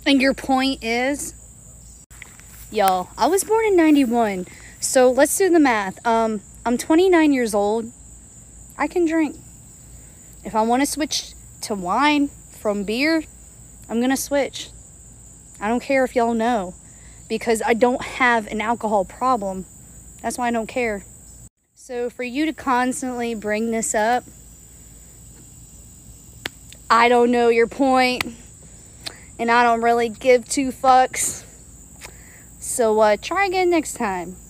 And your point is? Y'all, I was born in 91. So let's do the math. I'm 29 years old. I can drink. If I want to switch to wine from beer, I'm going to switch. I don't care if y'all know, because I don't have an alcohol problem. That's why I don't care. So for you to constantly bring this up, I don't know your point, and I don't really give two fucks. So try again next time.